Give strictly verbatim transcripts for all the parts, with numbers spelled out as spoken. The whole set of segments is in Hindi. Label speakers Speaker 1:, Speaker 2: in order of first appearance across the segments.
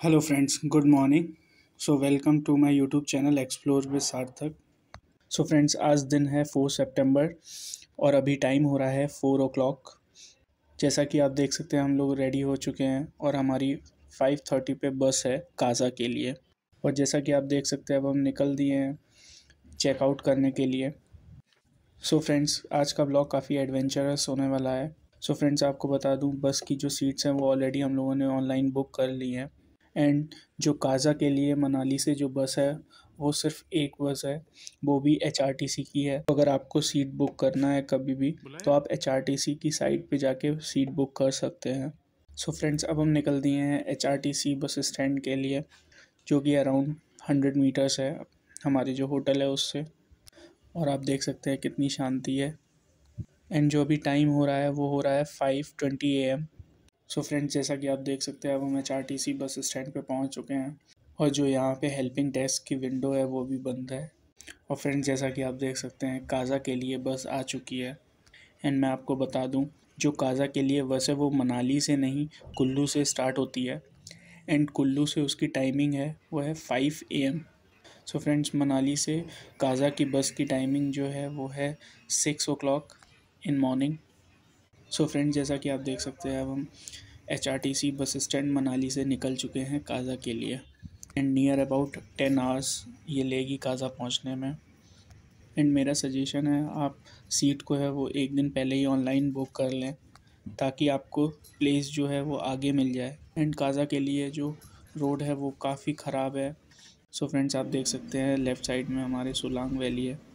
Speaker 1: Hello friends, good morning. So welcome to my YouTube channel explore with Sarthak. So friends, आज दिन है फोर सितंबर और अभी टाइम हो रहा है फोर ओ क्लॉक। जैसा कि आप देख सकते हैं, हम लोग रेडी हो चुके हैं और हमारी फाइव थर्टी पे बस है काजा के लिए। और जैसा कि आप देख सकते हैं, अब हम निकल दिए हैं चेकआउट करने के लिए। सो फ्रेंड्स, आज का ब्लॉग काफ़ी एडवेंचरस होने वाला है। सो फ्रेंड्स, आपको बता दूं, बस की जो सीट्स हैं वो ऑलरेडी हम लोगों ने ऑनलाइन बुक कर ली हैं। एंड जो काजा के लिए मनाली से जो बस है वो सिर्फ एक बस है, वो भी एच आर टी सी की है। तो अगर आपको सीट बुक करना है कभी भी, तो आप एच आर टी सी की साइट पे जाके सीट बुक कर सकते हैं। सो फ्रेंड्स, अब हम निकल दिए हैं H R T C bus stand के लिए, जो कि अराउंड हंड्रेड मीटर्स है हमारे जो होटल है उससे। और आप देख सकते हैं कितनी शांति है। एंड जो अभी टाइम हो रहा है वो हो रहा है five twenty A M. So friends, जैसा कि आप देख सकते हैं, अब हम H R T C bus stand पे पहुंच चुके हैं और जो यहाँ पे हेल्पिंग डेस्क की विंडो है वो भी बंद है। और फ्रेंड्स, जैसा कि आप देख सकते हैं, काजा के लिए बस आ चुकी है। एंड मैं आपको बता दूं, जो काजा के लिए बस है वो मनाली से नहीं, कुल्लू से स्टार्ट होती है। एंड कुल्लू से उसकी टाइमिंग है वो है five A M. So friends, Manali से काजा की बस की टाइमिंग जो है वो है six o'clock in morning. So friends, जैसा कि आप देख सकते हैं, अब हम H R T C bus stand Manali से निकल चुके हैं काजा के लिए। And near about ten hours ये लेगी काजा पहुंचने में। एंड मेरा सजेशन है, आप सीट को है वो एक दिन पहले ही ऑनलाइन बुक कर लें, ताकि आपको प्लेस जो है वो आगे मिल जाए। एंड काजा के लिए जो रोड है वो काफ़ी ख़राब है। सो फ्रेंड्स, आप देख सकते हैं लेफ़्ट साइड में हमारे सोलांग वैली है।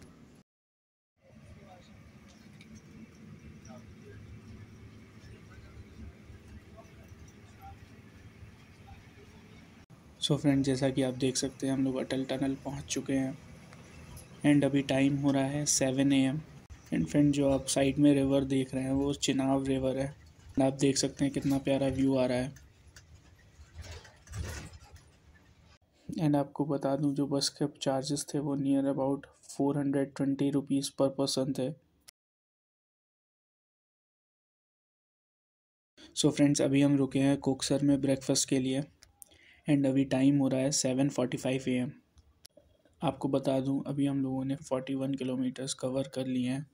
Speaker 1: सो फ्रेंड्स, जैसा कि आप देख सकते हैं, हम लोग अटल टनल पहुंच चुके हैं। एंड अभी टाइम हो रहा है seven A M. And friend, जो आप साइड में रिवर देख रहे हैं वो चिनाब रिवर है। आप देख सकते हैं कितना प्यारा व्यू आ रहा है। एंड आपको बता दूं, जो बस के चार्जेस थे वो near about four hundred twenty rupees per person थे। सो फ्रेंड्स, अभी हम रुके हैं कोकसर में ब्रेकफास्ट के लिए। एंड अभी टाइम हो रहा है seven forty five A M. आपको बता दूं, अभी हम लोगों ने फोर्टी वन किलोमीटर्स कवर कर लिए हैं।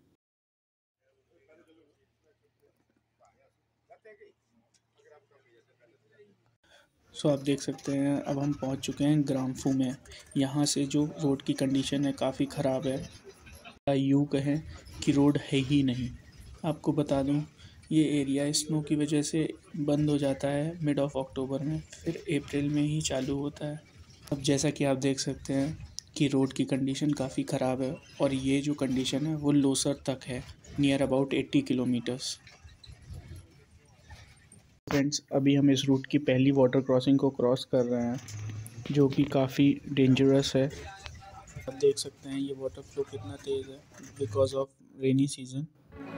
Speaker 1: सो आप देख सकते हैं, अब हम पहुंच चुके हैं ग्राम्फू में। यहाँ से जो रोड की कंडीशन है काफ़ी ख़राब है। यूँ कहें कि रोड है ही नहीं। आपको बता दूं, ये एरिया स्नो की वजह से बंद हो जाता है मिड ऑफ अक्टूबर में, फिर अप्रैल में ही चालू होता है। अब जैसा कि आप देख सकते हैं कि रोड की कंडीशन काफ़ी ख़राब है और ये जो कंडीशन है वो लोसर तक है, near about eighty kilometres. Friends, अभी हम इस रूट की पहली वाटर क्रॉसिंग को क्रॉस कर रहे हैं, जो कि काफ़ी डेंजरस है। आप देख सकते हैं ये वाटर फ्लो कितना तेज़ है because of rainy season.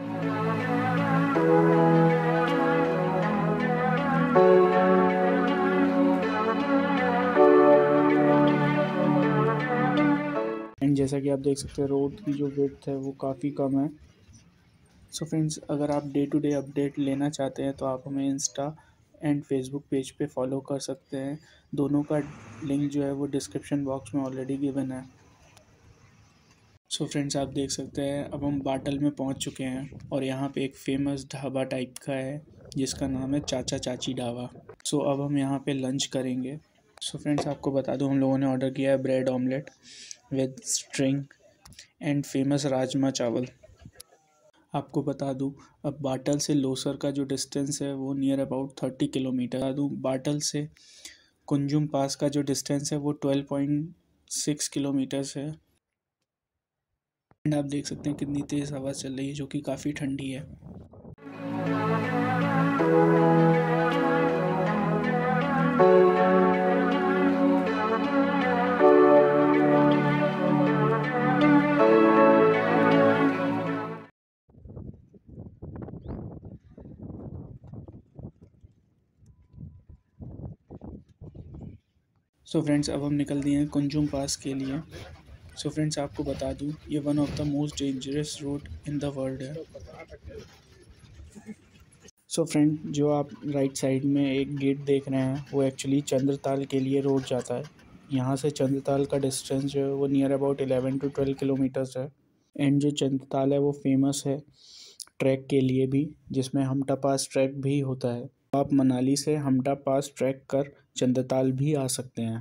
Speaker 1: And जैसा कि आप देख सकते हैं, रोड की जो विड्थ है वो काफ़ी कम है। सो फ्रेंड्स, अगर आप डे टू डे अपडेट लेना चाहते हैं तो आप हमें इंस्टा एंड फेसबुक पेज पे फॉलो कर सकते हैं। दोनों का लिंक जो है वो डिस्क्रिप्शन बॉक्स में ऑलरेडी गिवन है। सो फ्रेंड्स, आप देख सकते हैं, अब हम बाटल में पहुंच चुके हैं और यहाँ पे एक फेमस ढाबा टाइप का है जिसका नाम है चाचा चाची ढाबा। सो अब हम यहाँ पे लंच करेंगे। सो फ्रेंड्स, आपको बता दूं, हम लोगों ने ऑर्डर किया है bread omelette with string and famous rajma chawal. आपको बता दूं, अब बाटल से लोसर का जो डिस्टेंस है वो नियर अबाउट थर्टी किलोमीटर। बता दूं, बाटल से कुंजुम पास का जो डिस्टेंस है वो ट्वेल्व पॉइंट सिक्स किलोमीटर्स है। एंड आप देख सकते हैं कितनी तेज़ हवा चल रही है, जो कि काफ़ी ठंडी है। सो फ्रेंड्स, अब हम निकल दिए हैं कुंजुम पास के लिए। सो फ्रेंड्स, आपको बता दूं, ये one of the most dangerous road in the world है। सो फ्रेंड, जो आप राइट साइड में एक गेट देख रहे हैं वो एक्चुअली चंद्रताल के लिए रोड जाता है। यहाँ से चंद्रताल का डिस्टेंस जो है वो near about eleven to twelve kilometres है। एंड जो चंद्रताल है वो फेमस है ट्रैक के लिए भी, जिसमें हमटा पास ट्रैक भी होता है। आप मनाली से हमटा पास ट्रैक कर चंद्रताल भी आ सकते हैं।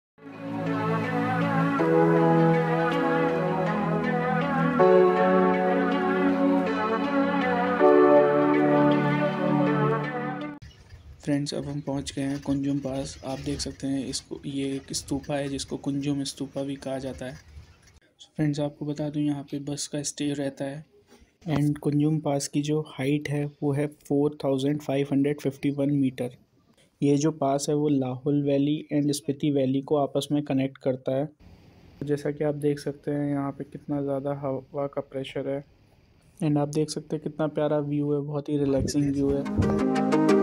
Speaker 1: फ्रेंड्स, अब हम पहुंच गए हैं कुंजुम पास। आप देख सकते हैं इसको, ये एक स्तूपा है जिसको कुंजुम स्तूपा भी कहा जाता है। फ्रेंड्स, आपको बता दूं यहाँ पे बस का स्टे रहता है। एंड कुंजुम पास की जो हाइट है वो है four thousand five hundred fifty one metre. ये जो पास है वो Lahaul valley and Spiti valley को आपस में कनेक्ट करता है। जैसा कि आप देख सकते हैं यहाँ पे कितना ज़्यादा हवा का प्रेशर है। एंड आप देख सकते हैं कितना प्यारा व्यू है, बहुत ही रिलैक्सिंग व्यू है।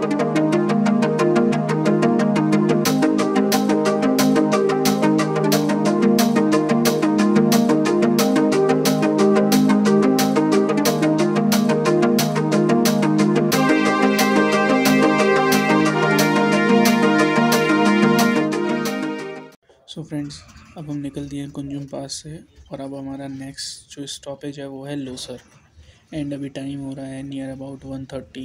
Speaker 1: सो फ्रेंड्स, अब हम निकल दिए हैं कुंजुम पास से और अब हमारा नेक्स्ट जो स्टॉपेज है वो है लोसर। एंड अभी टाइम हो रहा है near about one thirty.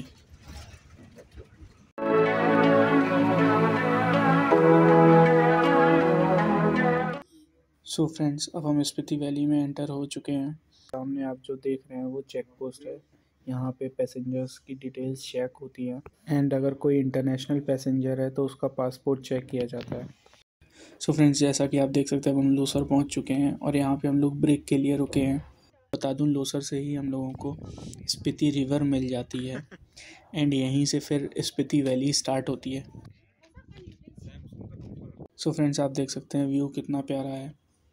Speaker 1: So friends, अब हम स्पीति वैली में एंटर हो चुके हैं। सामने आप जो देख रहे हैं वो चेक पोस्ट है। यहाँ पे पैसेंजर्स की डिटेल्स चेक होती हैं। एंड अगर कोई इंटरनेशनल पैसेंजर है तो उसका पासपोर्ट चेक किया जाता है। सो so फ्रेंड्स, जैसा कि आप देख सकते हैं अब हम लोसर पहुंच चुके हैं और यहाँ पे हम लोग ब्रेक के लिए रुके हैं। बता दूं, लोसर से ही हम लोगों को स्पीति रिवर मिल जाती है एंड यहीं से फिर स्पीति वैली स्टार्ट होती है। सो so फ्रेंड्स, आप देख सकते हैं व्यू कितना प्यारा है।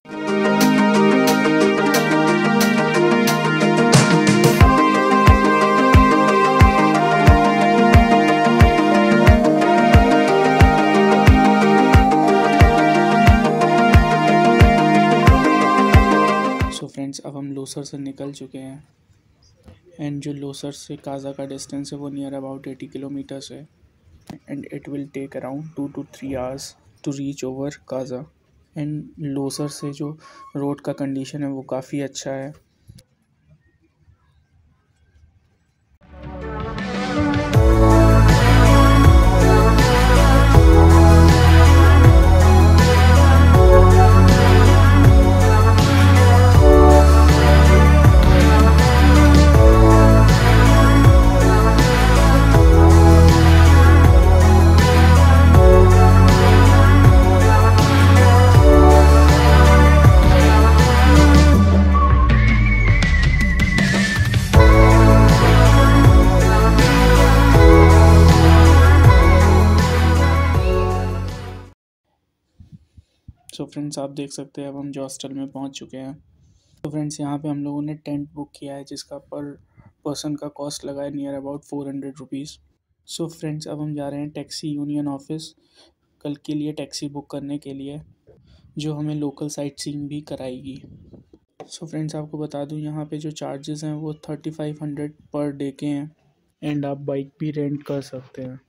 Speaker 1: फ्रेंड्स, अब हम लोसर से निकल चुके हैं एंड जो लोसर से काज़ा का डिस्टेंस है वो नियर अबाउट एटी किलोमीटर्स है। And it will take around two to three hours to reach over Kaza. And Losar से जो रोड का कंडीशन है वो काफ़ी अच्छा है। सो फ्रेंड्स, आप देख सकते हैं अब हम जो हॉस्टल में पहुंच चुके हैं। तो फ्रेंड्स, यहाँ पे हम लोगों ने टेंट बुक किया है जिसका पर पर्सन का कॉस्ट लगा है near about four hundred rupees. So friends, अब हम जा रहे हैं टैक्सी यूनियन ऑफिस कल के लिए टैक्सी बुक करने के लिए, जो हमें लोकल साइट सीइंग भी कराएगी। सो फ्रेंड्स, आपको बता दूँ यहाँ पे जो चार्जेस हैं वो thirty five hundred per day के हैं। एंड आप बाइक भी रेंट कर सकते हैं।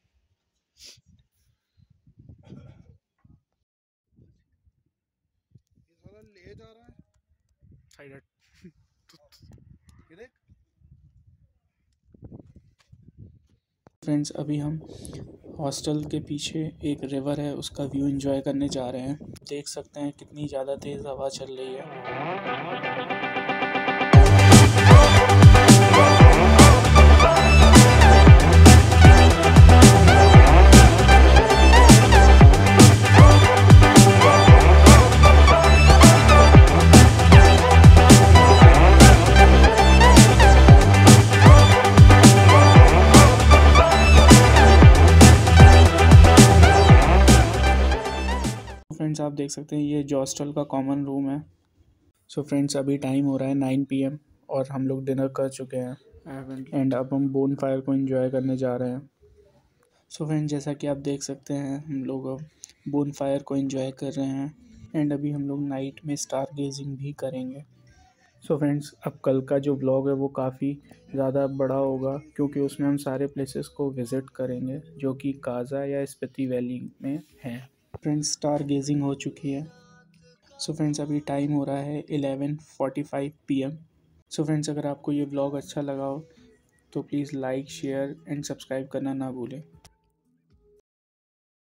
Speaker 2: ले जा रहा है साइड
Speaker 1: फ्रेंड्स, अभी हम हॉस्टल के पीछे एक रिवर है उसका व्यू एंजॉय करने जा रहे हैं। देख सकते हैं कितनी ज़्यादा तेज़ हवा चल रही है। फ्रेंड्स, आप देख सकते हैं ये जो हॉस्टल का कॉमन रूम है। सो so फ्रेंड्स, अभी टाइम हो रहा है नाइन पी एम और हम लोग डिनर कर चुके हैं एंड अब हम बोन फायर को एंजॉय करने जा रहे हैं। सो so फ्रेंड्स, जैसा कि आप देख सकते हैं हम लोग अब बोन फायर को एंजॉय कर रहे हैं एंड अभी हम लोग नाइट में स्टार गेजिंग भी करेंगे। सो फ्रेंड्स, अब कल का जो व्लॉग है वो काफ़ी ज़्यादा बड़ा होगा, क्योंकि उसमें हम सारे प्लेसेस को विज़िट करेंगे जो कि काज़ा या स्पीति वैली में हैं। फ्रेंड्स, स्टार गेजिंग हो चुकी है। सो फ्रेंड्स, अभी टाइम हो रहा है eleven forty five P M. So friends, अगर आपको ये व्लॉग अच्छा लगा हो तो please like, share and subscribe करना ना भूलें।